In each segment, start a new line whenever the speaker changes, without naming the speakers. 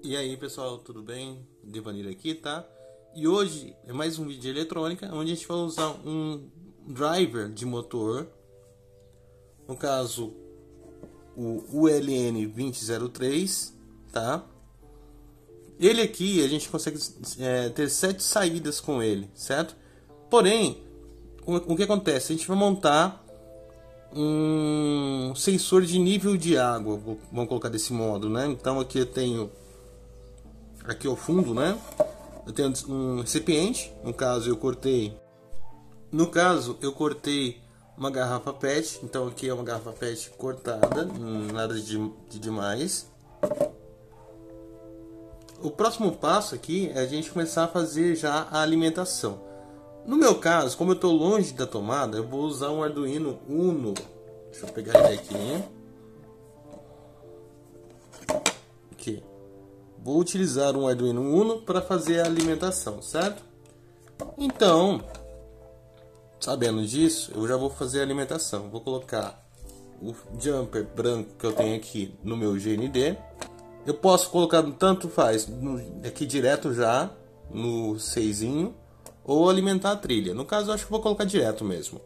E aí pessoal, tudo bem? Devanir aqui, tá? E hoje é mais um vídeo de eletrônica, onde a gente vai usar um driver de motor, no caso o ULN2003, tá? Ele aqui a gente consegue ter 7 saídas com ele, certo? Porém, o que acontece? A gente vai montar um sensor de nível de água, vamos colocar desse modo, né? Então aqui eu tenho aqui ao fundo, né? Eu tenho um recipiente, no caso eu cortei uma garrafa PET, então aqui é uma garrafa PET cortada, nada de demais. O próximo passo aqui é a gente começar a fazer já a alimentação. No meu caso, como eu estou longe da tomada, eu vou usar um Arduino Uno. Deixa eu pegar ele aqui. Vou utilizar um Arduino Uno para fazer a alimentação, certo? Então, sabendo disso, eu já vou fazer a alimentação. Vou colocar o jumper branco que eu tenho aqui no meu GND. Eu posso colocar, tanto faz, aqui direto já no 6zinho, ou alimentar a trilha. No caso, eu acho que vou colocar direto mesmo.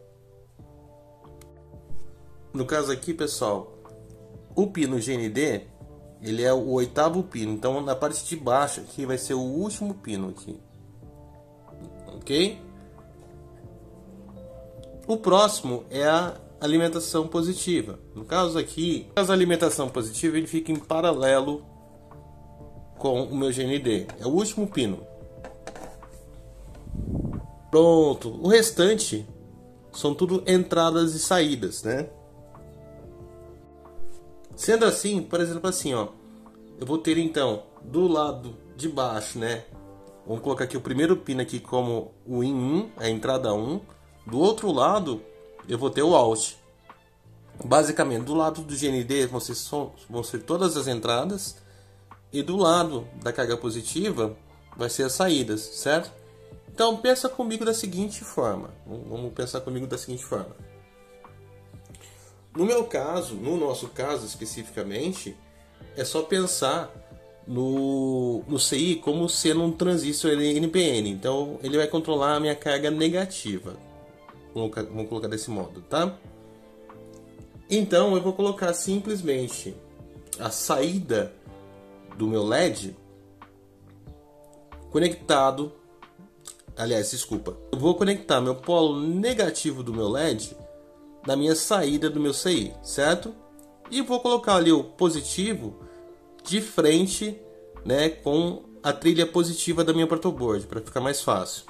No caso aqui, pessoal, o pino GND, ele é o 8º pino. Então, na parte de baixo aqui vai ser o último pino aqui. Ok? O próximo é a alimentação positiva. No caso aqui, a alimentação positiva ele fica em paralelo com o meu GND. É o último pino. Pronto. O restante são tudo entradas e saídas, né? Sendo assim, por exemplo, assim, ó, eu vou ter então do lado de baixo, né? Vamos colocar aqui o primeiro pino aqui como o in 1, a entrada 1. Do outro lado, eu vou ter o out. Basicamente, do lado do GND vão ser todas as entradas. E do lado da carga positiva, vai ser as saídas, certo? Então, pensa comigo da seguinte forma. Vamos pensar comigo da seguinte forma. No meu caso, no nosso caso especificamente, é só pensar no CI como sendo um transistor NPN. Então, ele vai controlar a minha carga negativa. Vamos colocar desse modo, tá? Então, eu vou colocar simplesmente a saída do meu LED conectado. Aliás, desculpa. Eu vou conectar meu polo negativo do meu LED na minha saída do meu CI, certo? E vou colocar ali o positivo de frente, né, com a trilha positiva da minha protoboard, para ficar mais fácil.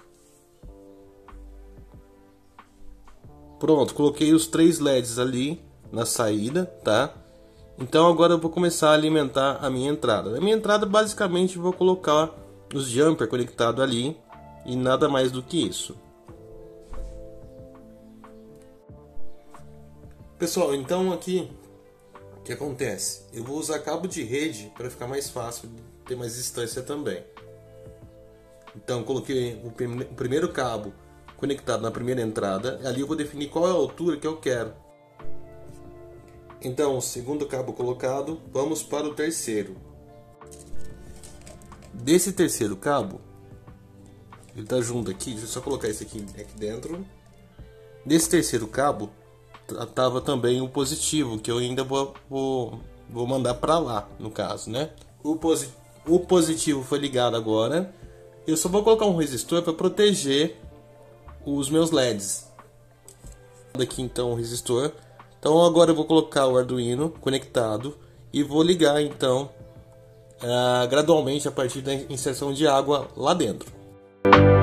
Pronto, coloquei os 3 LEDs ali na saída, tá? Então agora eu vou começar a alimentar a minha entrada. Na minha entrada, basicamente, eu vou colocar os jumper conectados ali e nada mais do que isso. Pessoal, então aqui o que acontece? Eu vou usar cabo de rede para ficar mais fácil, ter mais distância também. Então coloquei o primeiro cabo conectado na primeira entrada, ali eu vou definir qual é a altura que eu quero. Então, o segundo cabo colocado, vamos para o terceiro. Desse terceiro cabo, ele está junto aqui, deixa eu só colocar esse aqui dentro. Desse terceiro cabo, tava também o positivo, que eu ainda vou mandar para lá, no caso, né? O positivo foi ligado agora. Eu só vou colocar um resistor para proteger os meus LEDs. Aqui então o resistor. Então agora eu vou colocar o Arduino conectado e vou ligar então gradualmente a partir da inserção de água lá dentro.